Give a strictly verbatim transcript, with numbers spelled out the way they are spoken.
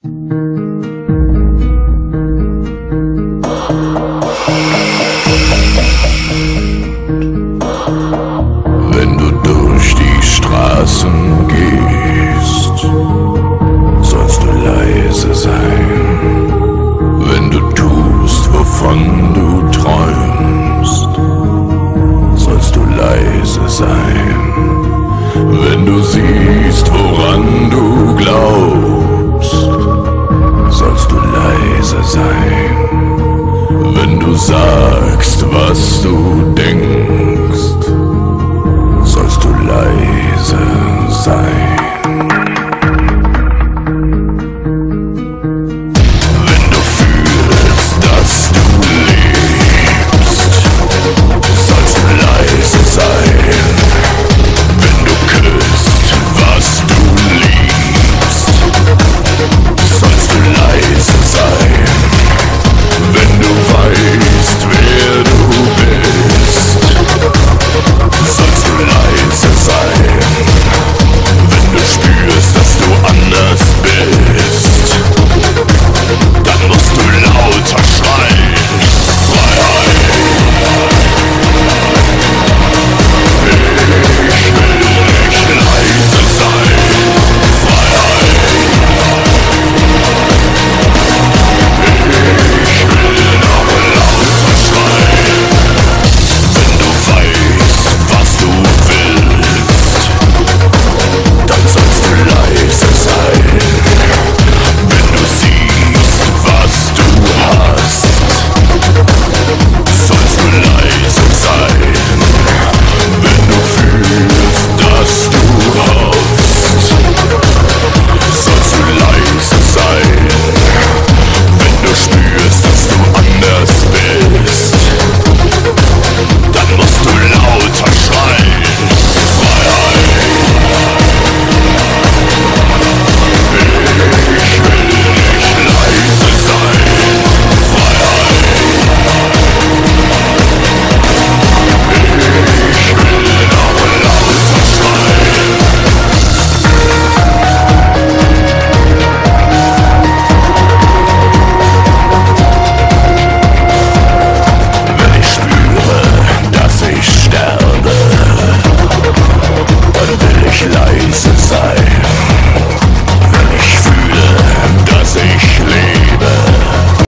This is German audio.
Wenn du durch die Straßen gehst, sollst du leise sein. Wenn du tust, wovon du träumst, sollst du leise sein. Wenn du siehst, woran du glaubst, sollst du leise sein. Wenn du sagst, was du denkst, sollst du leise sein.